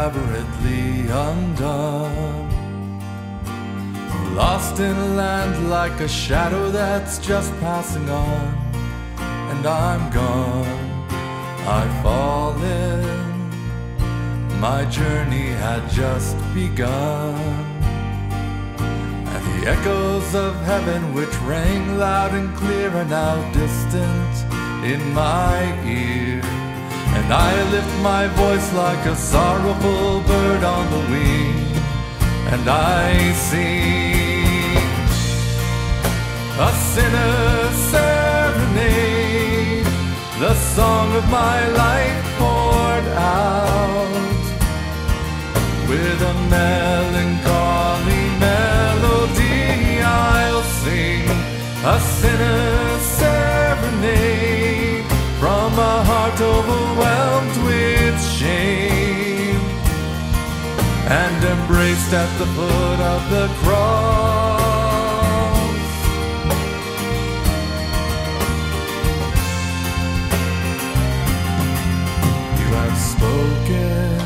elaborately undone, lost in a land like a shadow that's just passing on. And I'm gone, I've fallen, my journey had just begun. And the echoes of heaven which rang loud and clear are now distant in my ear. And I lift my voice like a sorrowful bird on the wing, and I sing a sinner's serenade, the song of my life poured out with a melancholy melody. I'll sing a sinner's serenade from a heart overwhelmed with shame and embraced at the foot of the cross. You have spoken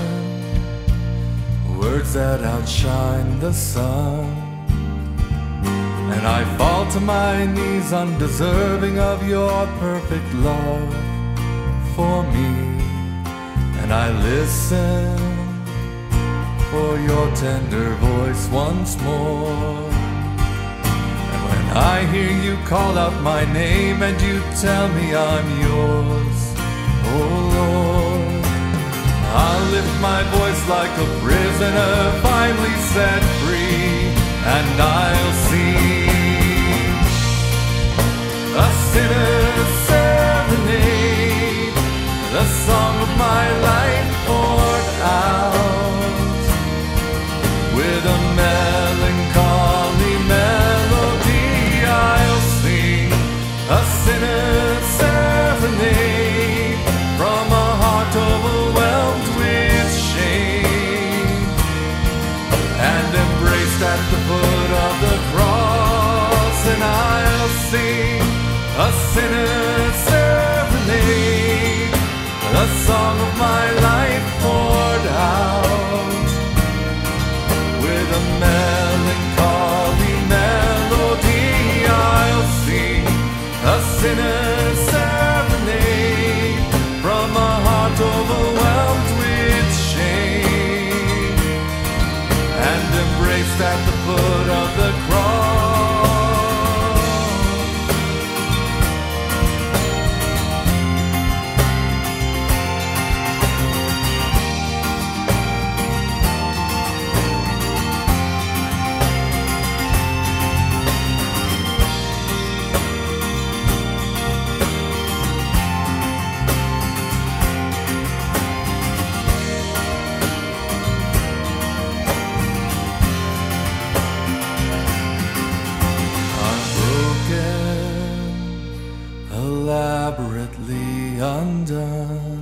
words that outshine the sun, and I fall to my knees undeserving of your perfect love for me. And I listen for your tender voice once more. And when I hear you call out my name and you tell me I'm yours, oh Lord, I'll lift my voice like a prisoner finally set free, and I'll sing a sinner's serenade, the song of my life poured out with a melancholy melody. I'll sing a sinner's serenade from a heart overwhelmed with shame and embraced at the foot of the cross. And I'll sing a sinner's serenade, the song of my life poured out with a melancholy melody. I'll sing a sinner's serenade from a heart overwhelmed with shame and embraced at the foot of the cross. Elaborately undone.